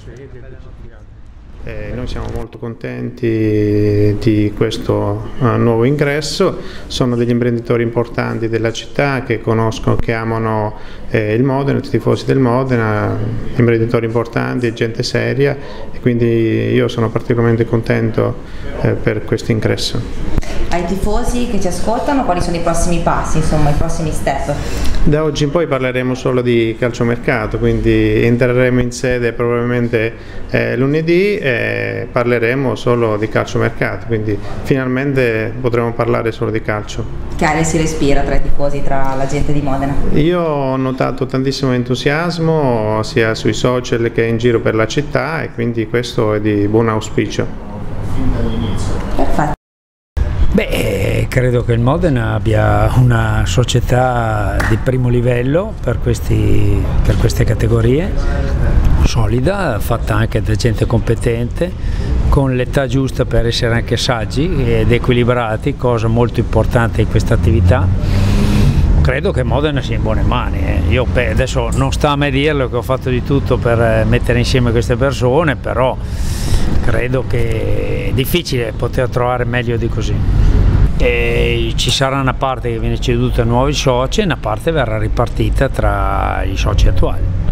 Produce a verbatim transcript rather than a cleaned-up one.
Eh, noi siamo molto contenti di questo uh, nuovo ingresso, sono degli imprenditori importanti della città che conoscono, che amano eh, il Modena, i tifosi del Modena, imprenditori importanti, gente seria, e quindi io sono particolarmente contento eh, per questo ingresso. Ai tifosi che ci ascoltano, quali sono i prossimi passi, insomma i prossimi step? Da oggi in poi parleremo solo di calciomercato, quindi entreremo in sede probabilmente eh, lunedì e parleremo solo di calciomercato, quindi finalmente potremo parlare solo di calcio. Che aria si respira tra i tifosi, tra la gente di Modena? Io ho notato tantissimo entusiasmo sia sui social che in giro per la città, e quindi questo è di buon auspicio. Perfetto. Beh, credo che il Modena abbia una società di primo livello per, questi, per queste categorie, solida, fatta anche da gente competente, con l'età giusta per essere anche saggi ed equilibrati, cosa molto importante in questa attività. Credo che Modena sia in buone mani. Eh. Io beh, adesso non sta a me dirlo che ho fatto di tutto per mettere insieme queste persone, però credo che è difficile poter trovare meglio di così. E ci sarà una parte che viene ceduta a nuovi soci e una parte verrà ripartita tra i soci attuali.